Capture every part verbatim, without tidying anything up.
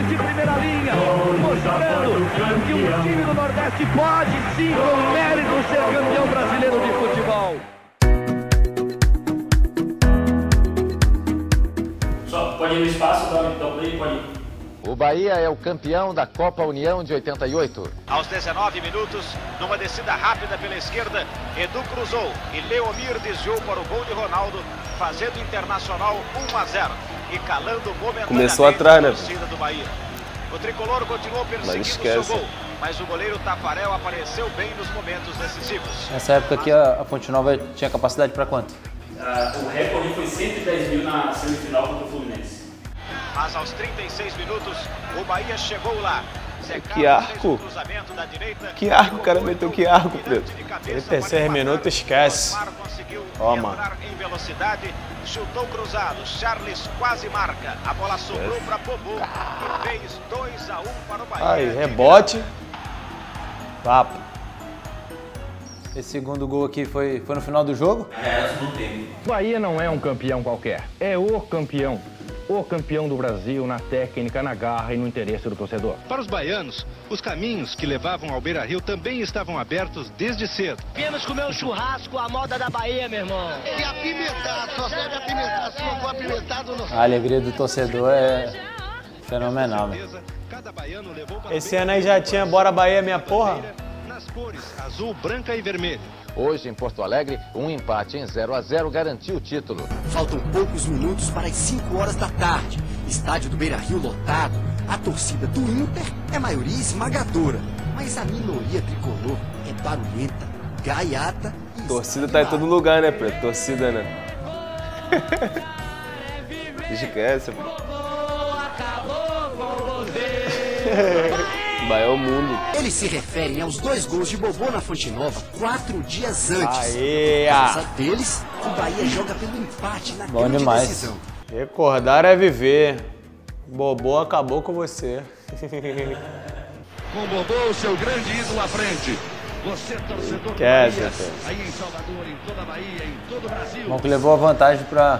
de primeira linha, mostrando que um time do Nordeste pode sim, com mérito, ser campeão brasileiro de futebol. Só pode ir no espaço, dá o play, pode ir. O Bahia é o campeão da Copa União de oitenta e oito. Aos dezenove minutos, numa descida rápida pela esquerda, Edu cruzou e Leomir desviou para o gol de Ronaldo, fazendo Internacional um a zero e calando momentaneamente Começou atrás, né? a torcida do Bahia. O tricolor continuou perseguindo seu gol, mas o goleiro Tafarel apareceu bem nos momentos decisivos. Nessa época aqui a, a Fonte Nova tinha capacidade para quanto? Uh, o recorde foi cento e dez mil na semifinal contra o Fluminense. Mas aos trinta e seis minutos, o Bahia chegou lá. Que arco! Que arco, o cara meteu que arco, Preto. trinta e minuto, esquece. Ó, mano. Em velocidade, chutou cruzado. Charles quase marca. A bola sobrou para Bobo e fez dois a um para o Bahia. Aí, rebote. Papo. Esse segundo gol aqui foi, foi no final do jogo? É, não tem. Bahia não é um campeão qualquer. É o campeão. O campeão do Brasil na técnica, na garra e no interesse do torcedor. Para os baianos, os caminhos que levavam ao Beira-Rio também estavam abertos desde cedo. Viemos comer um churrasco, a moda da Bahia, meu irmão. E apimentado, só serve apimentado, se não for apimentado não. A alegria do torcedor é fenomenal, meu. Esse ano aí já tinha Bora Bahia, minha porra. Nas cores azul, branca e vermelho. Hoje, em Porto Alegre, um empate em zero a zero garantiu o título. Faltam poucos minutos para as cinco horas da tarde. Estádio do Beira-Rio lotado. A torcida do Inter é maioria esmagadora. Mas a minoria tricolor é barulhenta, gaiata e... Torcida tá em todo lugar, né, Preto? Torcida, né? Esquece, pô. Bahia é o mundo. Eles se referem aos dois gols de Bobô na Fonte Nova quatro dias antes. Aê, Por causa deles, o Bahia joga pelo empate na Bom grande demais. decisão. Recordar é viver. Bobô acabou com você. Com Bobô, o seu grande ídolo à frente. Você, torcedor do Quer, Bahia, Zé. aí em Salvador, em toda a Bahia, em todo o Brasil. Bom que levou a vantagem para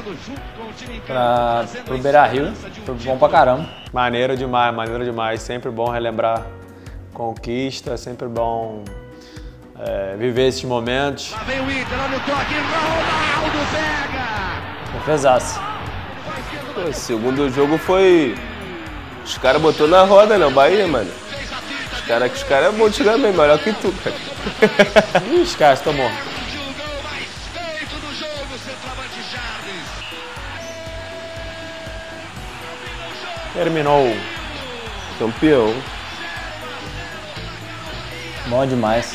o Beira-Rio. Foi bom pra caramba. Maneiro demais, maneiro demais. Sempre bom relembrar conquista, sempre bom é, viver esses momentos. Lá vem o Inter, olha o toque, Ronaldo pega! Defesaço. O segundo jogo foi... Os caras botou na roda, né? O Bahia, mano. Os caras os cara é bom tirar bem, melhor que tu, cara. Ih, esquece, tomou. Terminou. Campeão. Bom demais.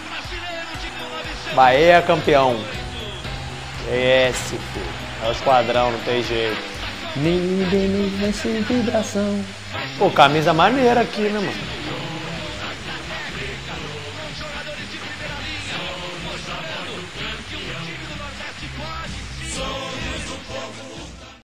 Bahia campeão. Esse, filho. É o esquadrão, não tem jeito. Ninguém nos vence em vibração. Pô, camisa maneira aqui, né, mano?